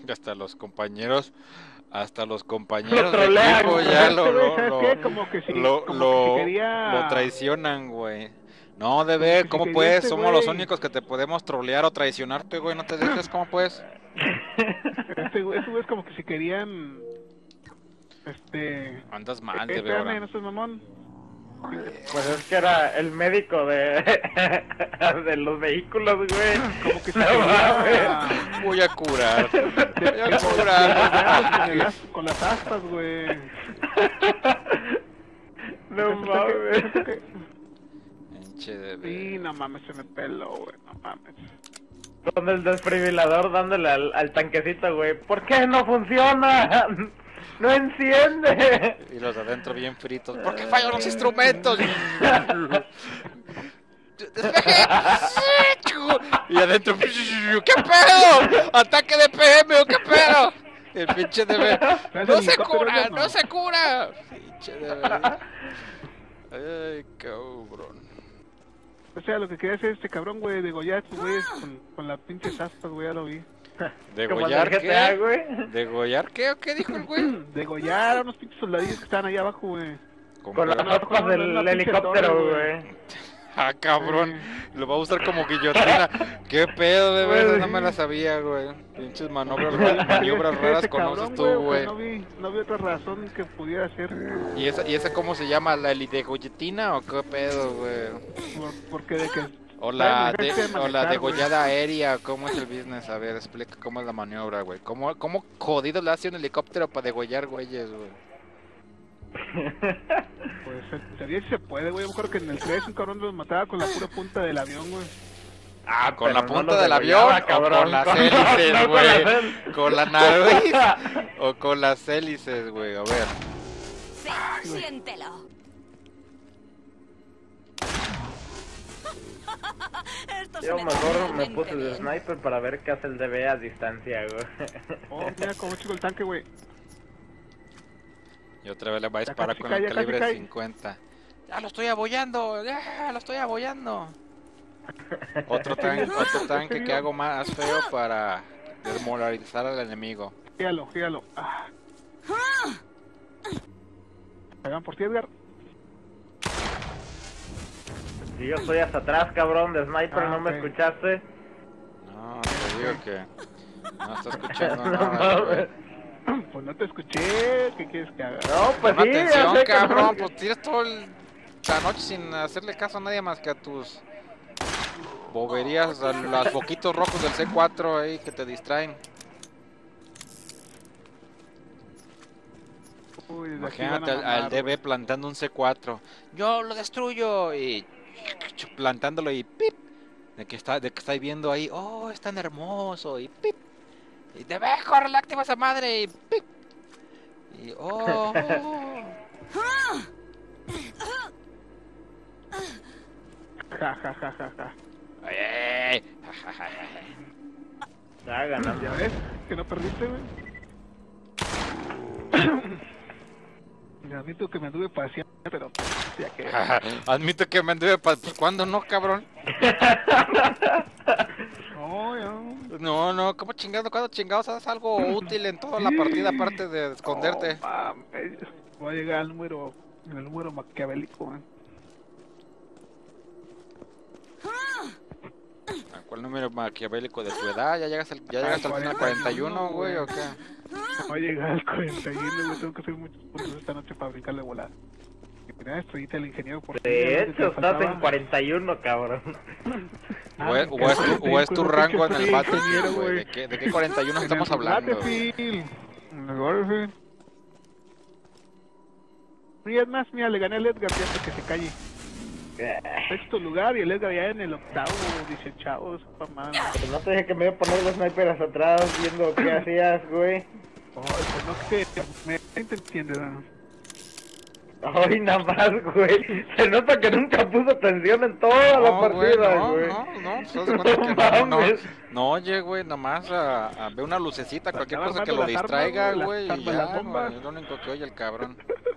Hasta los compañeros, hasta los compañeros de trolean, equipo güey. ya ¿Sabes qué? Como que sí, lo quería... traicionan, güey. No, Como debe, que si ¿cómo quería puedes? este Somos los güey... únicos que te podemos trolear o traicionarte, güey. No te dejes, ¿cómo puedes? Estos güeyes como que si querían... Andas mal, de espérame, verdad. no seas mamón. Pues es que era el médico de de los vehículos, güey. Como que si No quería... Voy a curar. Voy a Con curar. con las aspas, güey. No mames. Pinche de Sí, no mames, se me peló, güey, no mames. Con el desfibrilador dándole al tanquecito, güey. ¿Por qué no funciona? ¡No enciende! Y los de adentro bien fritos. ¿Por qué fallan los instrumentos? Y adentro, ¿qué pedo? ¡Ataque de PM! ¿Qué pedo? El pinche DB. ¡No se cura! ¡No se cura! Pinche DB. Ay, cabrón. O sea, lo que quería hacer este cabrón, güey, degollar a estos güeyes con las pinches aspas, güey, ya lo vi. ¿Degollar GTA, qué? güey. ¿Degollar qué o qué dijo el güey? Degollar a unos pinches soldadillos que estaban allá abajo, güey. Con las Una aspas del pinche helicóptero, torre, güey. Ah, cabrón. Lo va a usar como guillotina. ¿Qué pedo, de verdad? No me la sabía, güey. Pinches maniobras raras conoces tú, güey. No vi otra razón que pudiera ser. ¿Y esa cómo se llama? ¿La degolletina o qué pedo, güey? Porque de que... O la manejar, degollada aérea, ¿cómo es el business? A ver, explica cómo es la maniobra, güey. ¿Cómo jodido le hace un helicóptero para degollar güeyes, güey? Pues sería si se puede, güey. Yo me acuerdo que en el 3 un cabrón los mataba con la pura punta del avión, güey. Ah, ¿con pero la no punta los del degollaba, avión cabrón. o con las No, hélices, no, güey? ¿Con la nariz o con las hélices, güey? A ver. Sí, siéntelo. Esto se Yo me mejor da me realmente puse de bien. sniper para ver qué hace el DB a distancia, güey. Oh, mira cómo chico el tanque, güey. Y otra vez le va a Ya disparar casi con cae, el ya casi calibre cae. 50. ¡Ya lo estoy abollando! ¡Ya lo estoy abollando! Otro tanque que hago más feo para desmoralizar al enemigo. Gíralo. Ah. Hagan por ti, Edgar. Si yo estoy hasta atrás, cabrón, de sniper, Ah, ¿no me ok. escuchaste? No, te digo que no está escuchando No nada, güey. mames. Pues no te escuché. ¿Qué quieres que haga? No, pues Pon sí, ya atención, sé que no. cabrón, pues tienes toda la noche sin hacerle caso a nadie más que a tus boberías, a los foquitos rojos del C4 ahí que te distraen. Uy, desde aquí Imagínate van a al mamar, DB güey. plantando un C4. Yo lo destruyo y plantándolo y pip. De que está viendo ahí, oh, es tan hermoso y pip. Y DB, corre, activa esa madre y pip. Y oh. Ja. Ay, Ya ganando. ¿Ya ves? Que no perdiste, güey. Me admito que me anduve paseando, pero ya que... Admito que me anduve pues ¿cuándo no, cabrón? No, ¿cómo chingado? ¿Cuándo chingados haces algo útil en toda la partida aparte de esconderte? Oh, mames. Voy a llegar al número maquiavélico, man. ¿A cuál número maquiavélico de tu edad? ¿Ya llegas al final 41, güey, o qué? Voy a llegar al 41, güey. Tengo que hacer muchos puntos esta noche para brincarle volada. Mira, estrellita del ingeniero por De hecho, estás en 41, cabrón. ¿O es tu rango en el Battlefield, güey? ¿De qué 41 estamos hablando? Battlefield. Y es más, mira, le gané al Edgar, ya que se calle. Sexto lugar y el Edgar ya en el octavo, 18avo, madre. Pues no te dije que me iba a poner los snipers atrás viendo qué hacías, güey. Oh, pues no sé, me entiende, ¿no? Ay, nada más, güey. Se nota que nunca puso atención en toda la partida, güey. No, ¿te das cuenta que no? No, oye, güey, nada más ve una lucecita, cualquier cosa que lo distraiga, güey, y ya, güey, es lo único que oye el cabrón.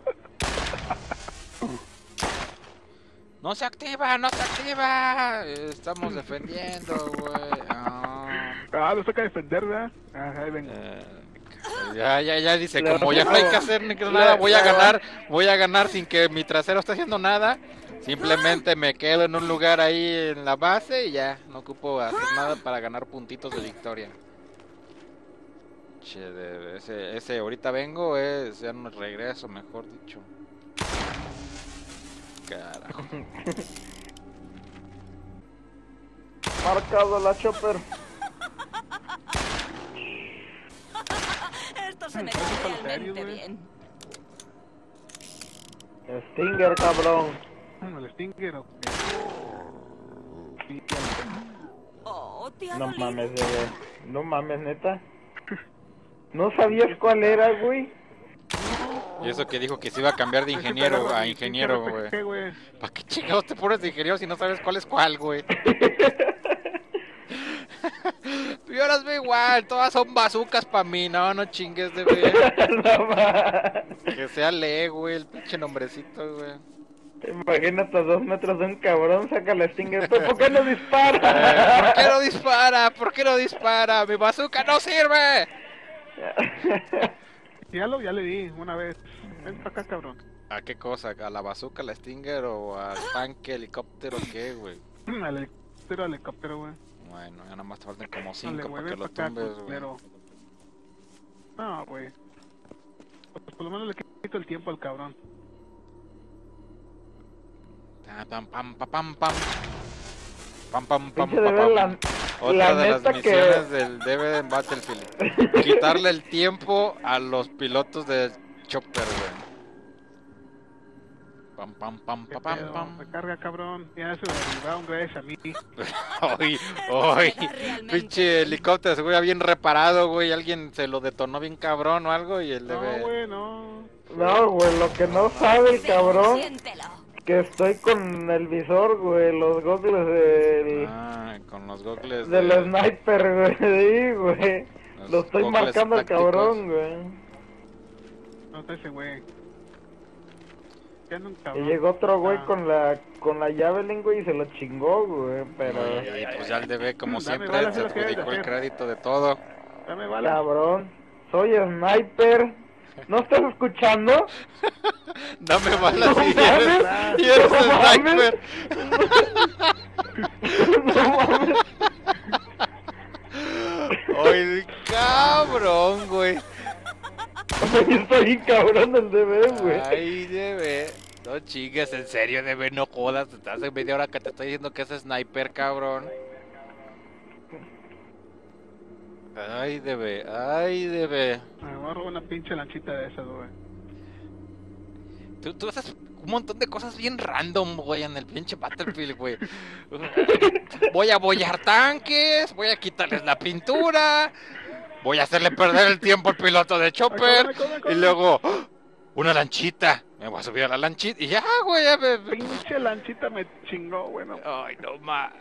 ¡No se activa! ¡No se activa! Estamos defendiendo, güey. Ah, lo toca defender, ¿verdad? Ahí vengo. Ya dice, como ya no hay que hacer nada, voy a ganar sin que mi trasero esté haciendo nada. Simplemente me quedo en un lugar ahí en la base y ya, no ocupo hacer nada para ganar puntitos de victoria. Che, ese ahorita vengo, ya no regreso, mejor dicho. Carajo. Marcado la Chopper. Esto se me Eso da es para realmente serio, güey. bien. Stinger, cabrón. El Stinger, ok. Sí, Oh, ¿te ha No dolido? mames, no mames, neta. ¿No sabías cuál era, güey? Y eso que dijo que se iba a cambiar de ingeniero a ingeniero, güey. ¿Qué, güey? ¿Para qué chingados te pones de ingeniero si no sabes cuál es cuál, güey? Yo las veo igual, todas son bazucas para mí, no chingues de ver. No mames. Que sea Le, güey, el pinche nombrecito, güey. Imagínate a 2 metros de un cabrón, saca la Stinger. ¿Pero por qué no ¿Por dispara? qué no dispara? ¿Por qué no dispara? ¡Mi bazooka no sirve! Ya le di una vez. Ven para acá, cabrón. ¿A qué cosa? ¿A la bazooka, la Stinger o al tanque, helicóptero, qué, güey? Al helicóptero, güey. Bueno, ya nada más te faltan como Dale, 5 güey, para que ven lo pa' acá, tumbes, güey. culero. No, güey. Pues por lo menos le quito el tiempo al cabrón. Pam, pam, pam, pam, pam. Pam, pam, pam, Pinche de pam, ver pam. Otra la de las neta misiones que... del DB en Battlefield. Quitarle el tiempo a los pilotos de Chopper, güey. Pam, pam, pam, ¿Qué pam, pedo? pam. Recarga, cabrón. Ya se derribaron gracias a mí. Hoy, pinche helicóptero se veía bien reparado, güey. Alguien se lo detonó bien cabrón o algo y el No, DB. güey, no. No, güey, lo que no sabe el cabrón, Siéntelo. que estoy con el visor, güey, los goggles del... Con los goggles Del sniper, güey, sí, güey. Lo estoy goggles marcando al tácticos. cabrón, güey. No está ese güey. Ya no, Y cabrón. llegó otro güey Ah. con la Javelin, güey, y se lo chingó, güey, pero... Y pues ya el DB, como Dame siempre, balas, se es lo que debes adjudicó el hacer. crédito de todo. Dame balas. Cabrón, soy sniper. ¿No estás escuchando? Dame balas No y mames, y eres no mames. sniper. No mames. Ay, cabrón, güey. Estoy bien cabrón el DB, güey. Ay, DB. No chingues, en serio, DB, no jodas. Hace media hora que te estoy diciendo que es sniper, cabrón. Ay, DB, ay, DB. Me voy a robar una pinche lanchita de esas, güey. Tú haces un montón de cosas bien random, güey, en el pinche Battlefield, güey. Voy a bollar tanques, voy a quitarles la pintura, voy a hacerle perder el tiempo al piloto de Chopper, Corre. y luego, ¡oh! Una lanchita. Me voy a subir a la lanchita y ya, güey, ya me... Pinche lanchita me chingó, güey. No. Ay, no más.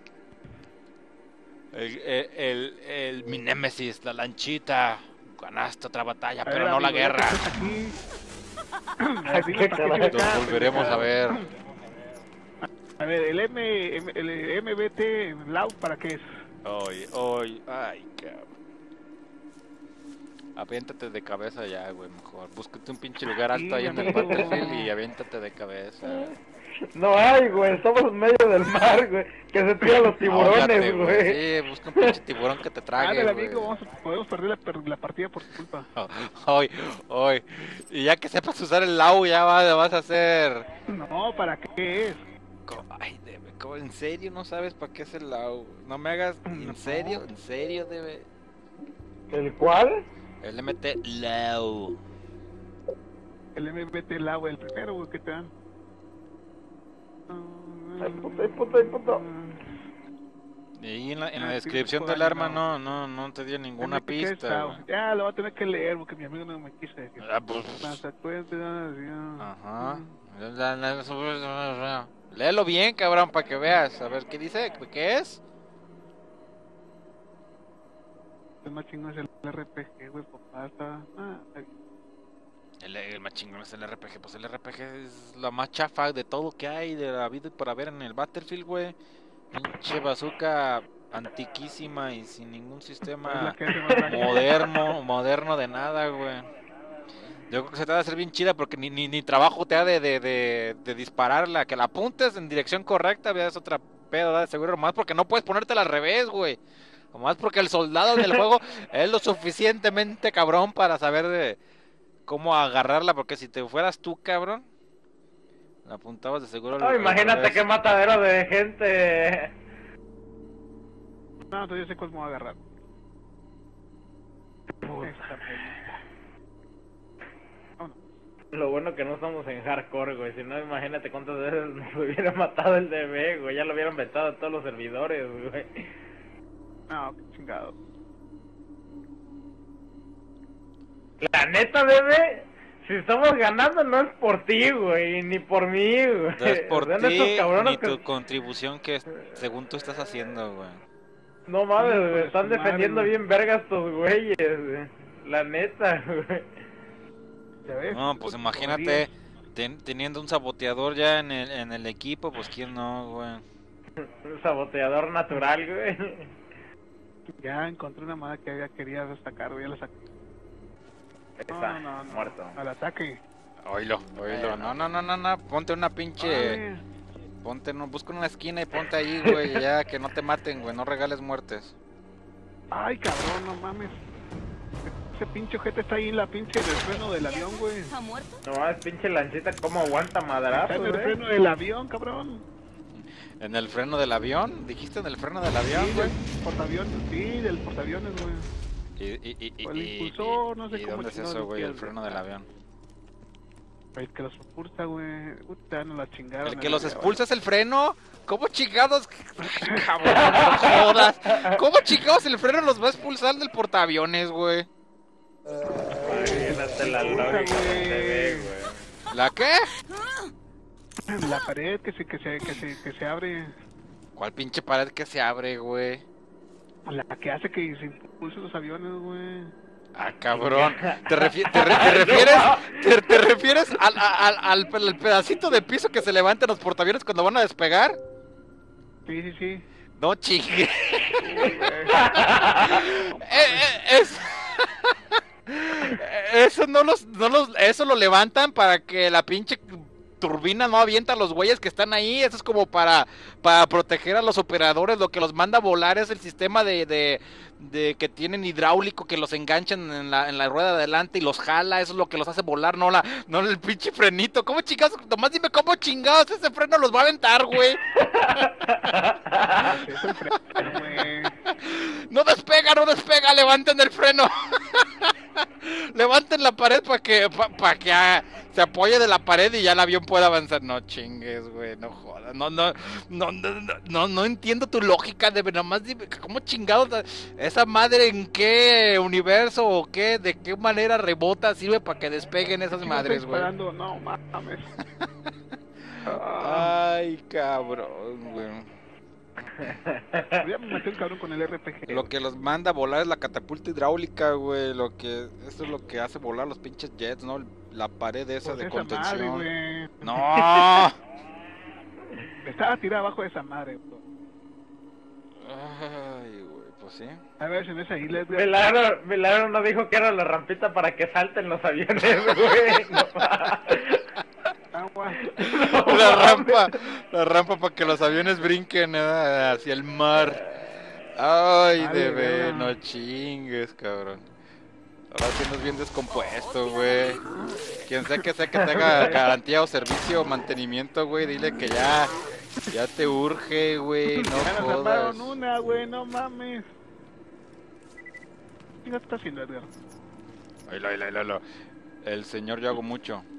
Mi némesis, la lanchita. Ganaste otra batalla, A ver, pero no la amigo, ya que guerra. estás aquí. Ay, qué caray. Nos volveremos a ver. A ver, el MBT Loud, ¿para qué es? Ay, cabrón. Aviéntate de cabeza ya, güey, mejor. Búscate un pinche lugar alto ahí en el amigo. Battlefield y aviéntate de cabeza. No hay, güey, estamos en medio del mar, güey. Que se tiran los Ahógate, tiburones, güey. Sí, busca un pinche tiburón que te trague, Ándale, güey. amigo, podemos perder la partida por tu culpa. Hoy. Y ya que sepas usar el LAW, ya vas a hacer... No, ¿para qué es? Ay, ¿en serio no sabes para qué es el LAW? No me hagas... ¿En serio? ¿En serio, debe? ¿El cuál? El MT LAW. El MBT Loud, el primero, güey, que te dan. Ay, puto. Y ahí en la Ah, descripción sí, del arma no. no te dio ninguna MBT pista, Loud. güey. Ya, lo voy a tener que leer porque mi amigo no me quiso decir. Ah, pues... Ajá. Ajá. Léelo bien, cabrón, para que veas. A ver, ¿qué dice? ¿Qué es? El más chingón es el RPG, güey, papá. Está bien. El más chingón es el RPG. Pues el RPG es la más chafa de todo que hay de la vida y por haber en el Battlefield, güey. Pinche bazooka antiquísima y sin ningún Es sistema la que hace más daño. moderno de nada, güey. Yo creo que se te va a hacer bien chida porque ni trabajo te da de dispararla. Que la apuntes en dirección correcta, ya es otra pedo, ¿verdad? Seguro, más porque no puedes ponértela al revés, güey. Nomás porque el soldado en el juego es lo suficientemente cabrón para saber de cómo agarrarla. Porque si te fueras tú, cabrón, la apuntabas de seguro No, al imagínate revés. qué matadero de gente. No, entonces yo sé cómo voy a agarrar. Esta pelota. Vámonos. Lo bueno que no estamos en hardcore, güey. Si no, imagínate cuántas veces nos hubiera matado el DB, güey. Ya lo hubieran vetado a todos los servidores, güey. No, qué chingado. La neta, DB, si estamos ganando no es por ti, güey, ni por mí, güey. No es por O sea, ti estos cabrones ni que- tu contribución que según tú estás haciendo, güey. No mames, Hijo güey, de están su madre, defendiendo güey. bien vergas estos güeyes, güey. La neta, güey. ¿Ya ves? No, pues imagínate teniendo un saboteador ya en el equipo, pues quién no, güey. Un saboteador natural, güey. Ya encontré una madre que había quería destacar, güey. Ya la saqué. Está No. muerto. Al ataque. Oílo. No. Ponte una pinche. Órale. Ponte, no, busca una esquina y ponte ahí, güey. Ya, que no te maten, güey. No regales muertes. Ay, cabrón, no mames. Ese pinche ojete está ahí en la pinche del freno del avión, güey. ¿Ha muerto? No mames, pinche lanchita, cómo aguanta Está madrazos, en el güey. freno del avión, cabrón. ¿En el freno del avión? ¿Dijiste en el freno del avión, Sí, güey? del portaaviones, sí, del portaaviones, güey. O el impulsor, no sé ¿Y cómo dónde es chingados eso, güey? El decías, freno güey. del avión. El que los expulsa, güey. Puta, no la chingaron. ¿El que en los avión. expulsa es el freno? ¿Cómo chingados? Cabrón, no jodas. ¿Cómo chingados el freno los va a expulsar del portaaviones, güey? Imagínate la Puta, lógica del güey. DB, güey. ¿La qué? La pared que se abre. ¿Cuál pinche pared que se abre, güey? La que hace que se impulsen los aviones, güey. Ah, cabrón. ¿Te refieres al pedacito de piso que se levanta en los portaaviones cuando van a despegar? Sí. No chingue. Uy, güey. Eso eso lo levantan para que la pinche turbina no avienta a los güeyes que están ahí. Eso es como para proteger a los operadores. Lo que los manda a volar es el sistema de que tienen hidráulico, que los enganchan en la rueda de adelante y los jala. Eso es lo que los hace volar, no el pinche frenito. ¿Cómo chingados? Nomás dime cómo chingados ese freno los va a aventar, güey. Es el freno, güey. No despega, levanten el freno. Levanten la pared para que se apoye de la pared y ya el avión pueda avanzar. No chingues, güey, no jodas. No entiendo tu lógica de nomás dime cómo chingados esa madre en qué universo o qué, de qué manera rebota sirve para que despeguen esas Sí, madres, estoy güey. disparando, no mames. Ay, cabrón, güey. Ya me maté un cabrón con el RPG. Lo que los manda a volar es la catapulta hidráulica, güey. Eso es lo que hace volar los pinches jets, ¿no? La pared esa Pues de esa madre, contención. güey. No. Estaba tirado abajo de esa madre, bro. Ay, güey, pues sí. A ver si en esa isla es Milagro no dijo que era la rampita para que salten los aviones, güey. No, agua. La rampa para que los aviones brinquen hacia el mar. Ay, Vale, de verga. no chingues, cabrón. Ahora sí nos bien descompuesto, güey. Quien sea que te haga garantía o servicio o mantenimiento, güey, dile que ya te urge, güey, no Ya nos jodas. armaron una, güey, no mames. ¿Qué está haciendo, Edgar? Oílo. El señor yo hago mucho.